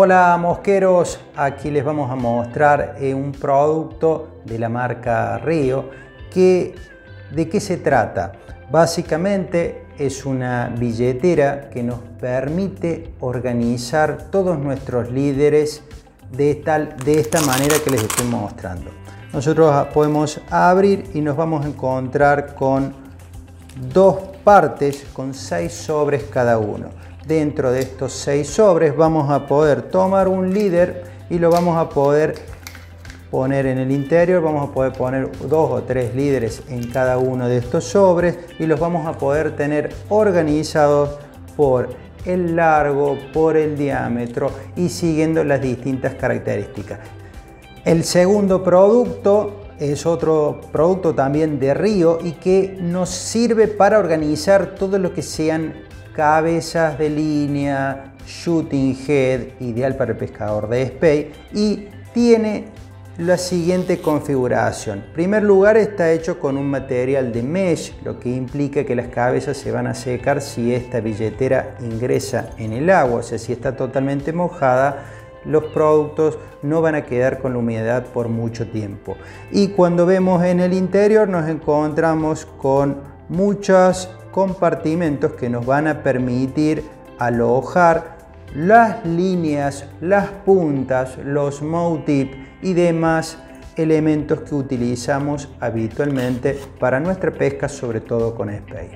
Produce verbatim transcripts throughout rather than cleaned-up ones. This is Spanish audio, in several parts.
Hola mosqueros, aquí les vamos a mostrar eh, un producto de la marca Rio. Que, ¿De qué se trata? Básicamente es una billetera que nos permite organizar todos nuestros líderes de, tal, de esta manera que les estoy mostrando. Nosotros podemos abrir y nos vamos a encontrar con dos partes con seis sobres cada uno. Dentro de estos seis sobres vamos a poder tomar un líder y lo vamos a poder poner en el interior. Vamos a poder poner dos o tres líderes en cada uno de estos sobres y los vamos a poder tener organizados por el largo, por el diámetro y siguiendo las distintas características. El segundo producto es otro producto también de Rio y que nos sirve para organizar todo lo que sean cabezas de línea, shooting head, ideal para el pescador de spey, y tiene la siguiente configuración. En primer lugar, está hecho con un material de mesh, lo que implica que las cabezas se van a secar si esta billetera ingresa en el agua, o sea, si está totalmente mojada, los productos no van a quedar con la humedad por mucho tiempo. Y cuando vemos en el interior nos encontramos con muchos compartimentos que nos van a permitir alojar las líneas, las puntas, los mow tip y demás elementos que utilizamos habitualmente para nuestra pesca, sobre todo con spey.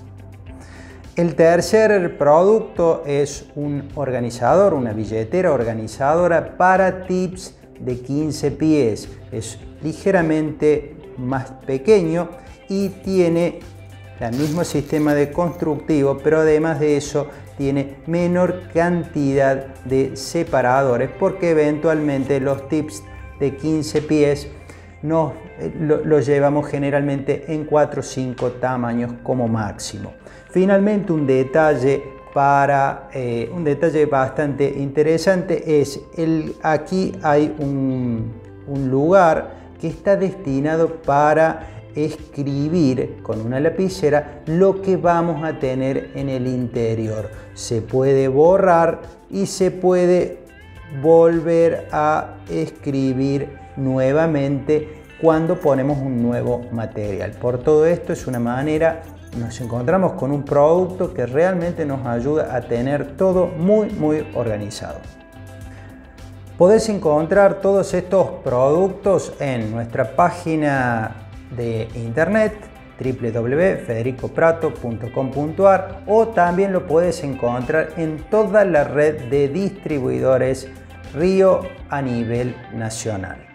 El tercer producto es un organizador, una billetera organizadora para tips de quince pies. Es ligeramente más pequeño y tiene el mismo sistema de constructivo, pero además de eso tiene menor cantidad de separadores, porque eventualmente los tips de quince pies nos lo, lo llevamos generalmente en cuatro o cinco tamaños como máximo. Finalmente, un detalle para eh, un detalle bastante interesante es el aquí hay un, un lugar que está destinado para escribir con una lapicera lo que vamos a tener en el interior. Se puede borrar y se puede volver a escribir nuevamente cuando ponemos un nuevo material. Por todo esto es una manera, nos encontramos con un producto que realmente nos ayuda a tener todo muy muy organizado. Podés encontrar todos estos productos en nuestra página de internet w w w punto federico prato punto com punto a r o también lo puedes encontrar en toda la red de distribuidores Rio a nivel nacional.